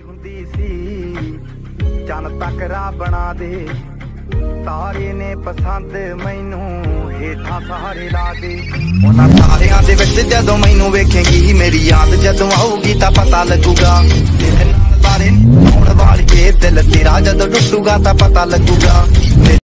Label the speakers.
Speaker 1: ਹੁੰਦੀ ਸੀ ਚੰਨ ਤੱਕਰਾ ਬਣਾ ਦੇ ਤਾਰੇ ਨੇ ਪਸੰਦ ਮੈਨੂੰ ਹੇਠਾਂ ਸਹਾਰੇ ਲਾ ਦੇ। ਉਹਨਾਂ ਤਾਰਿਆਂ ਦੇ ਵਿੱਚ ਜਦੋਂ ਮੈਨੂੰ ਵੇਖੇਂਗੀ ਮੇਰੀ ਯਾਦ ਜਦੋਂ ਆਊਗੀ ਤਾਂ ਪਤਾ ਲੱਗੂਗਾ ਤੇਰੇ ਨਾਲ ਬਾਰੇ ਹੋਣ ਵਾਲੀਏ ਦਿਲ ਤੇਰਾ ਜਦੋਂ ਟੁੱਟੂਗਾ ਤਾਂ ਪਤਾ ਲੱਗੂਗਾ।